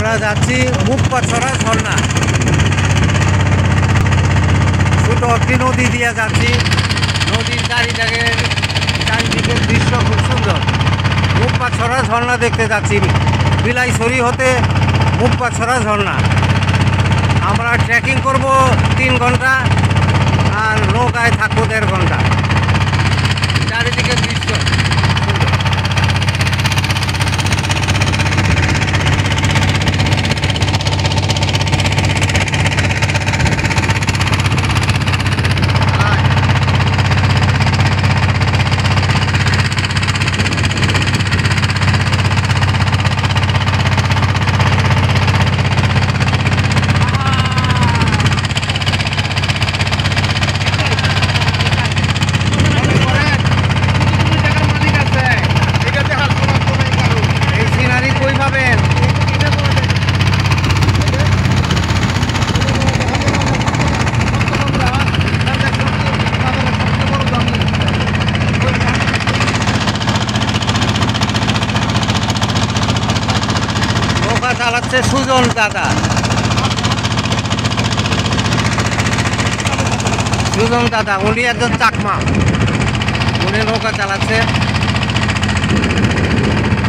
আমরা যাচ্ছি মুখপাছড়া ঝর্ণা। ছোট একটি নদী দিয়ে যাচ্ছি। নদীর চারিদিকের দৃশ্য খুব সুন্দর। মুখপাছড়া ঝর্ণা দেখতে যাচ্ছি। বিলাইছড়ি হতে মুখপাছড়া ঝর্ণা। আমরা ট্রেকিং করব 3 ঘন্টা আর নৌকায় থাকবো 1.5 ঘন্টা। চারিদিকের দৃশ্য চালাচ্ছে সুজন দাদা। সুজন দাদা উনি একজন চাকমা, উনি নৌকা চালাচ্ছে।